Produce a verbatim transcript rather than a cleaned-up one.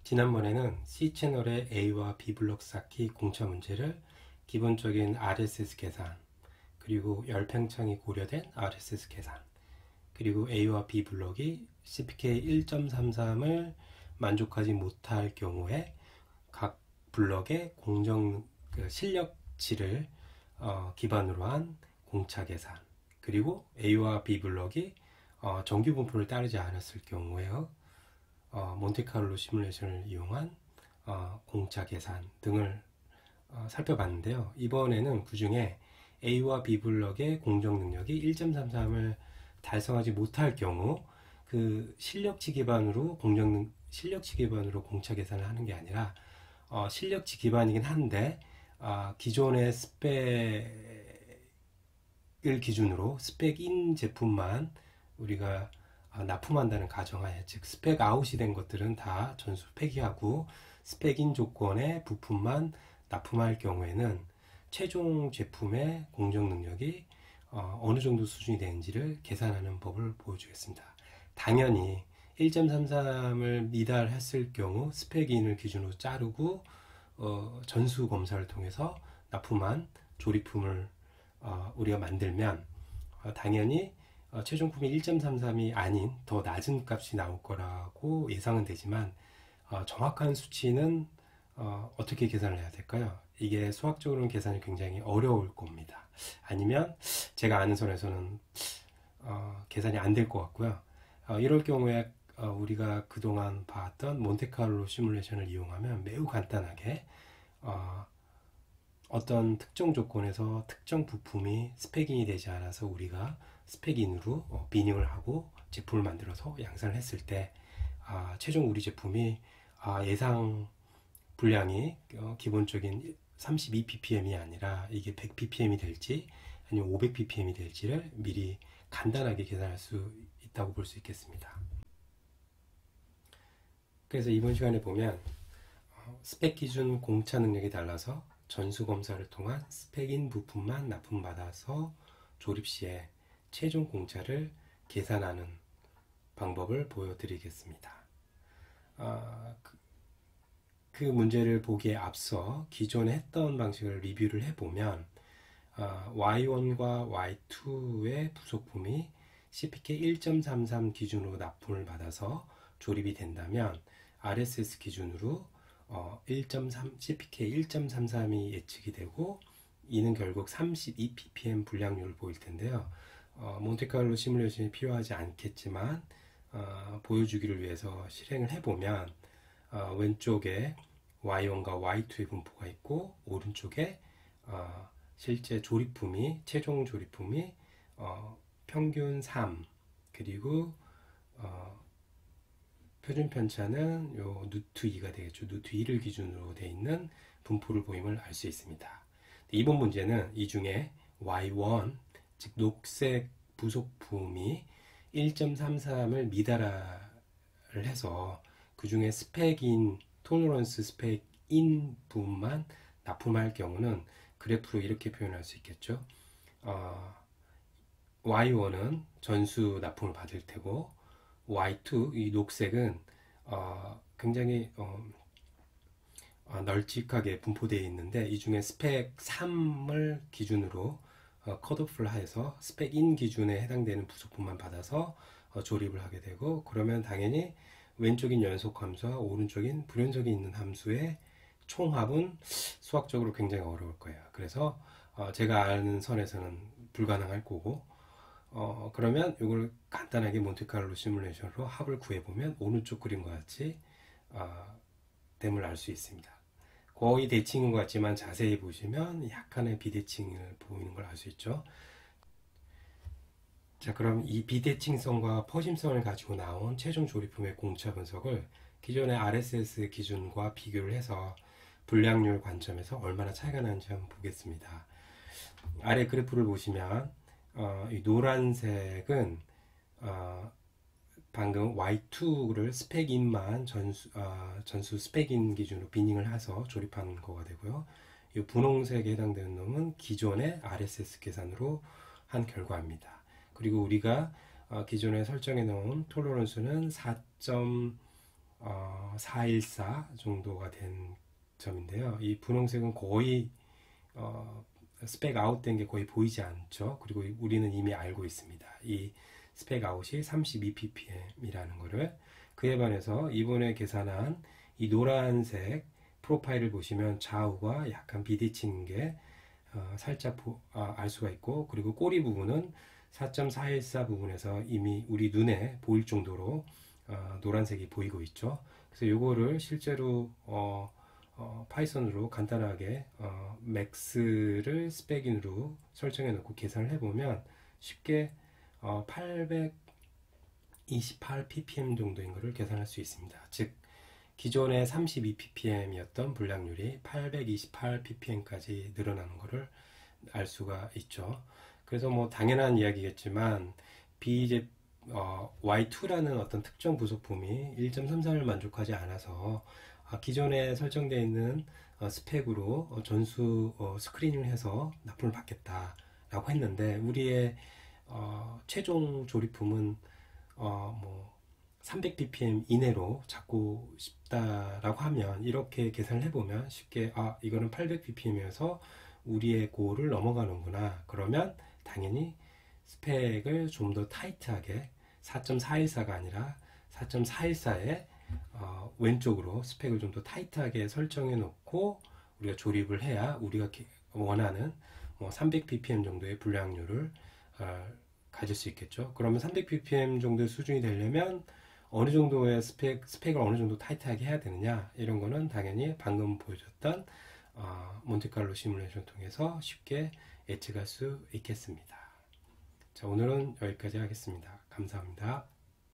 지난번에는 C채널의 A와 B 블록 쌓기 공차 문제를 기본적인 알에스에스 계산, 그리고 열팽창이 고려된 알에스에스 계산, 그리고 A와 B 블록이 씨피케이 일 점 삼삼을 만족하지 못할 경우에 각 블록의 공정 그 실력치를 어, 기반으로 한 공차 계산, 그리고 A와 B 블록이 어, 정규 분포를 따르지 않았을 경우에요. 어, 몬테카를로 시뮬레이션을 이용한 어, 공차 계산 등을 어, 살펴봤는데요. 이번에는 그 중에 A와 B 블럭의 공정 능력이 일 점 삼삼을 달성하지 못할 경우 그 실력치 기반으로 공정 실력치 기반으로 공차 계산을 하는 게 아니라 어, 실력치 기반이긴 한데 어, 기존의 스펙을 기준으로 스펙인 제품만 우리가 어, 납품한다는 가정하에, 즉 스펙 아웃이 된 것들은 다 전수 폐기하고 스펙인 조건의 부품만 납품할 경우에는 최종 제품의 공정 능력이 어, 어느 정도 수준이 되는지를 계산하는 법을 보여주겠습니다. 당연히 일 점 삼삼을 미달했을 경우 스펙인을 기준으로 자르고 어, 전수 검사를 통해서 납품한 조립품을 어, 우리가 만들면 어, 당연히 어, 최종품이 일 점 삼삼이 아닌 더 낮은 값이 나올 거라고 예상은 되지만 어, 정확한 수치는 어, 어떻게 계산을 해야 될까요? 이게 수학적으로는 계산이 굉장히 어려울 겁니다. 아니면 제가 아는 선에서는 어, 계산이 안 될 것 같고요. 어, 이럴 경우에 어, 우리가 그동안 봤던 몬테카를로 시뮬레이션을 이용하면 매우 간단하게 어, 어떤 특정 조건에서 특정 부품이 스펙인이 되지 않아서 우리가 스펙인으로 어, 비닝을 하고 제품을 만들어서 양산을 했을 때 아, 최종 우리 제품이 아, 예상 분량이 어, 기본적인 삼십이 피피엠이 아니라 이게 백 피피엠이 될지 아니면 오백 피피엠이 될지를 미리 간단하게 계산할 수 있다고 볼 수 있겠습니다. 그래서 이번 시간에 보면 어, 스펙 기준 공차 능력이 달라서 전수 검사를 통한 스펙인 부품만 납품받아서 조립 시에 최종 공차를 계산하는 방법을 보여드리겠습니다. 어, 그, 그 문제를 보기에 앞서 기존에 했던 방식을 리뷰를 해보면 어, 와이 원과 와이 투의 부속품이 씨피케이 일 점 삼삼 기준으로 납품을 받아서 조립이 된다면 알에스에스 기준으로 어, 일 점 삼, 씨피케이 일 점 삼삼이 예측이 되고 이는 결국 삼십이 피피엠 분량률을 보일 텐데요. 어, 몬테카를로 시뮬레이션이 필요하지 않겠지만 어, 보여주기를 위해서 실행을 해보면 어, 왼쪽에 와이 원과 와이 투의 분포가 있고 오른쪽에 어, 실제 조립품이 최종 조립품이 어, 평균 삼 그리고 어, 표준 편차는 요 누트 이가 되겠죠. 누트 이를 기준으로 되어 있는 분포를 보임을 알 수 있습니다. 이번 문제는 이 중에 와이 원, 즉 녹색 부속품이 일 점 삼삼을 미달을 해서 그 중에 스펙인 톨러런스 스펙인 부분만 납품할 경우는 그래프로 이렇게 표현할 수 있겠죠. 어, 와이 원은 전수 납품을 받을 테고 와이 투, 이 녹색은 어, 굉장히 어, 어, 널찍하게 분포되어 있는데 이 중에 스펙 삼을 기준으로 어, 컷오프를 해서 스펙인 기준에 해당되는 부속품만 받아서 어, 조립을 하게 되고, 그러면 당연히 왼쪽인 연속 함수와 오른쪽인 불연속이 있는 함수의 총합은 수학적으로 굉장히 어려울 거예요. 그래서 어, 제가 아는 선에서는 불가능할 거고, 어, 그러면 이걸 간단하게 몬테카를로 시뮬레이션으로 합을 구해보면 오른쪽 그림과 같이 어, 됨을 알 수 있습니다. 거의 대칭인 것 같지만 자세히 보시면 약간의 비대칭을 보이는 걸 알 수 있죠. 자, 그럼 이 비대칭성과 퍼짐성을 가지고 나온 최종 조립품의 공차 분석을 기존의 알에스에스 기준과 비교를 해서 분량률 관점에서 얼마나 차이가 나는지 한번 보겠습니다. 아래 그래프를 보시면 어, 이 노란색은 어, 방금 와이 투를 스펙인만 전수, 어, 전수 스펙인 기준으로 비닝을 해서 조립한 거가 되고요. 이 분홍색에 해당되는 놈은 기존의 알에스에스 계산으로 한 결과입니다. 그리고 우리가 어, 기존에 설정해 놓은 톨러런스는 사 점 어, 사백십사 정도가 된 점인데요. 이 분홍색은 거의 어, 스펙 아웃된 게 거의 보이지 않죠. 그리고 우리는 이미 알고 있습니다. 이 스펙 아웃이 삼십이 ppm이라는 거를. 그에 반해서 이번에 계산한 이 노란색 프로파일을 보시면 좌우가 약간 비대칭인 게 어, 살짝 보, 아, 알 수가 있고, 그리고 꼬리 부분은 사 점 사일사 부분에서 이미 우리 눈에 보일 정도로 어, 노란색이 보이고 있죠. 그래서 이거를 실제로 어, 어, 파이썬으로 간단하게 어, 맥스를 스펙인으로 설정해 놓고 계산을 해보면 쉽게 어, 팔백이십팔 ppm 정도인 것을 계산할 수 있습니다. 즉 기존의 삼십이 ppm이었던 불량률이 팔백이십팔 ppm까지 늘어나는 것을 알 수가 있죠. 그래서 뭐 당연한 이야기겠지만 비제 어, 와이 투라는 어떤 특정 부속품이 일 점 삼삼을 만족하지 않아서 아, 기존에 설정되어 있는 어, 스펙으로 어, 전수 어, 스크리닝을 해서 납품을 받겠다라고 했는데 우리의 어, 최종 조립품은 어, 뭐 삼백 ppm 이내로 잡고 싶다라고 하면 이렇게 계산을 해보면 쉽게 아 이거는 팔백 ppm이어서 우리의 고를 넘어가는구나. 그러면 당연히 스펙을 좀 더 타이트하게 사 점 사일사가 아니라 사 점 사일사에 어, 왼쪽으로 스펙을 좀 더 타이트하게 설정해 놓고 우리가 조립을 해야 우리가 원하는 뭐 삼백 ppm 정도의 불량률을 어, 가질 수 있겠죠. 그러면 삼백 ppm 정도의 수준이 되려면 어느 정도의 스펙, 스펙을 어느 정도 타이트하게 해야 되느냐 이런 거는 당연히 방금 보여줬던 어, 몬테칼로 시뮬레이션 통해서 쉽게 예측할 수 있겠습니다. 자, 오늘은 여기까지 하겠습니다. 감사합니다.